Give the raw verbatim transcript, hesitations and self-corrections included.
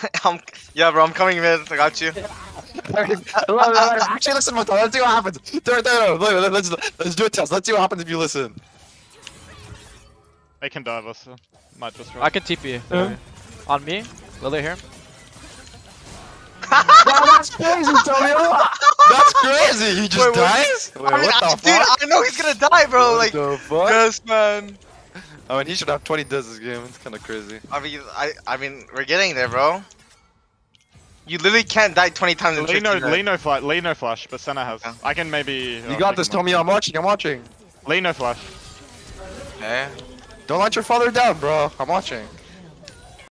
I'm, yeah, bro, I'm coming mid. I got you. Actually, listen, Mato. Let's see what happens. Do it, do it, do it. Let's let's do a test. Let's see what happens if you listen. I can dive us. So might just I can T P. Yeah. On me, Lily here. Wow, that's crazy, Tommy. That's crazy. He just Wait, dies. Wait, I mean, what I, the dude, fuck? I know he's gonna die, bro. What Like, the fuck? yes, man. I mean, he should have twenty deaths this game. It's kind of crazy. I mean, I, I mean, we're getting there, bro. You literally can't die twenty times in Lee no, fifteen, Lee no flash, Lee no flash, but Senna has. Yeah. I can maybe. You got this, Tommy. I'm watching. I'm watching. Lee no flash. Okay. Don't let your father down, bro. I'm watching.